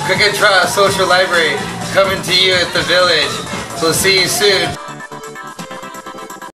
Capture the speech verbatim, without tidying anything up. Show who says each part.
Speaker 1: Cricket Draw Social Library coming to you at the village. We'll see you soon.